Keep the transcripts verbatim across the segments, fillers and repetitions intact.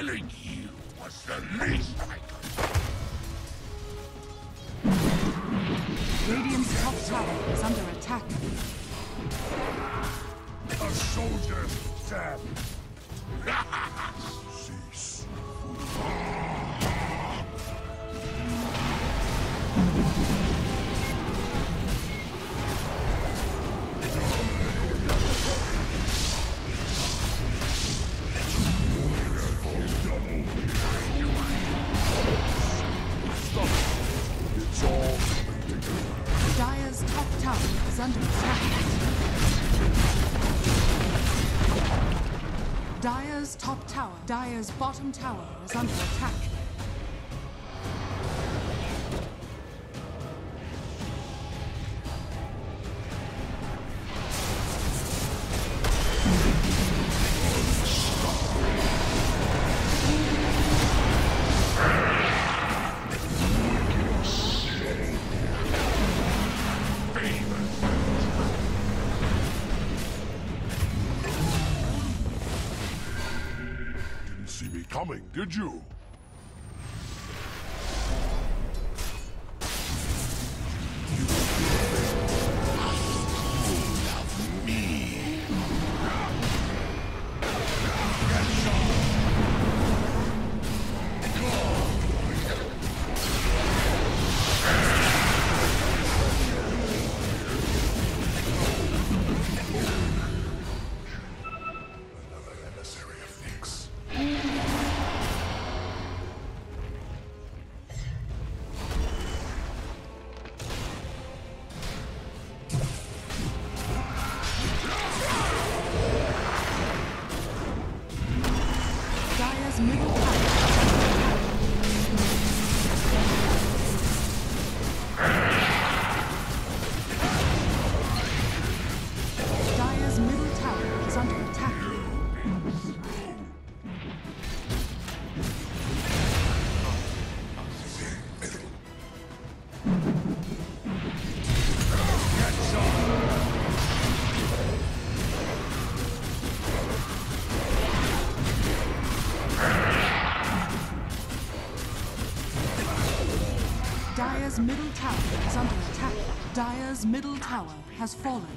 Killing you was the least I could. Radiant's top tower is under attack. A soldier dead. Cease. It's all Dire's top tower is under attack. Dire's top tower. Dire's bottom tower is under attack. see me coming, did you? Dire's middle tower is under attack. Dire's middle tower has fallen.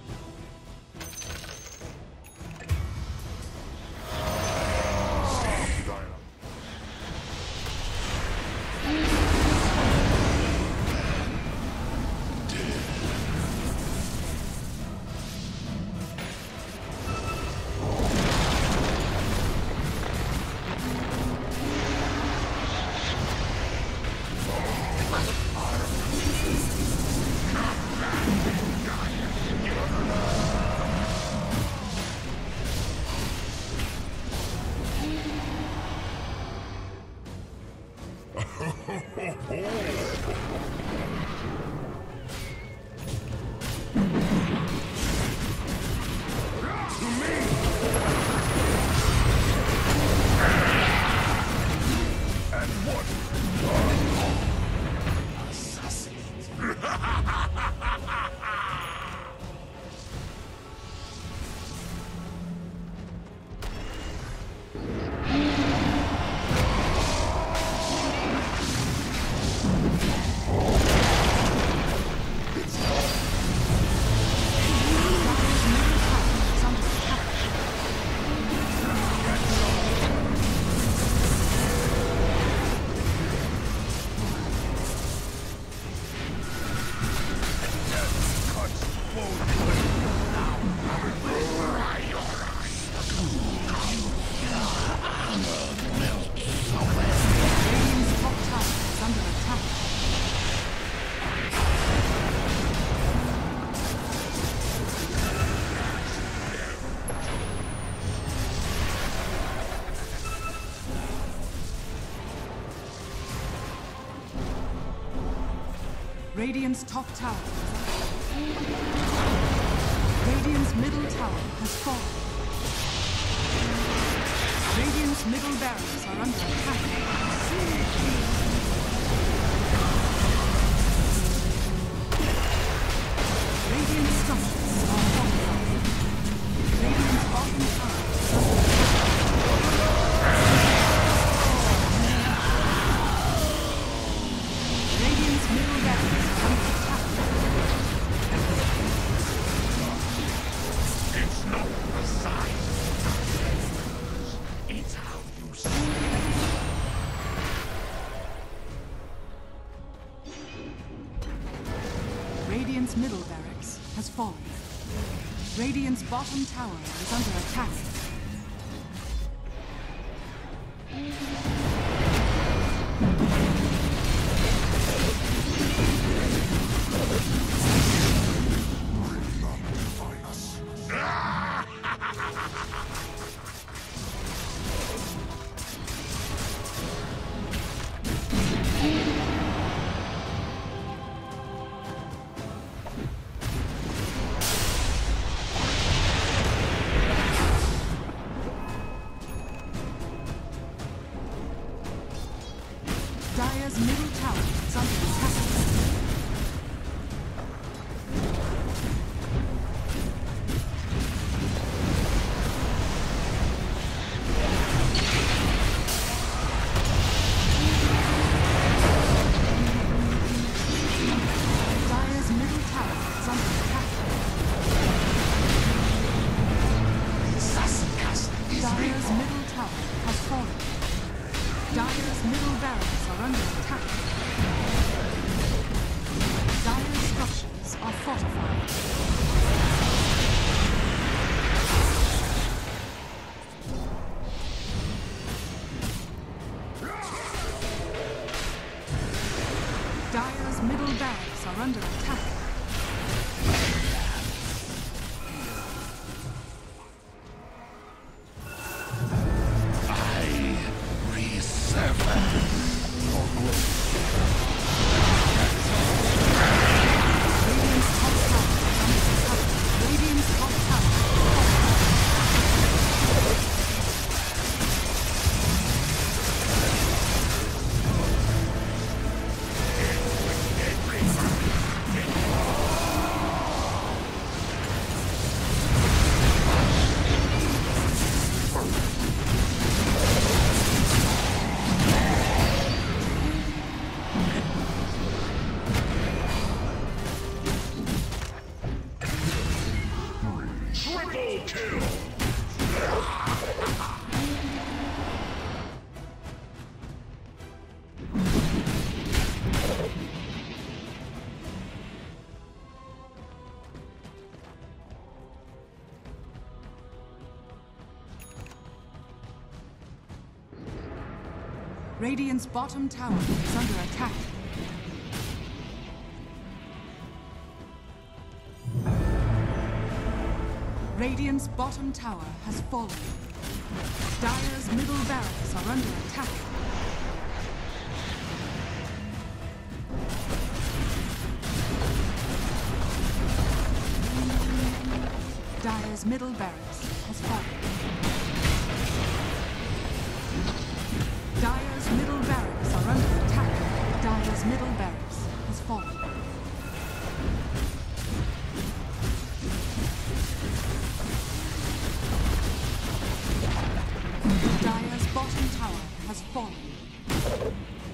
Radiant's top tower. Radiant's middle tower has fallen. Radiant's middle barracks are under attack. Radiant's structures are fortified. Radiant's bottom tower is under attack. Radiant's middle barracks has fallen. Radiant's bottom tower is under attack. Dire's middle tower is under attack. Dire's middle tower is under attack. Dire's middle tower has fallen. Dire's middle barracks are under attack. Dire's structures are fortified. Dire's middle barracks are under attack. Radiant's bottom tower is under attack. Radiant's bottom tower has fallen. Dire's middle barracks are under attack. Dire's middle barracks has fallen. Dire's middle barracks are under attack. Dire's middle barracks has fallen. Dire's bottom tower has fallen.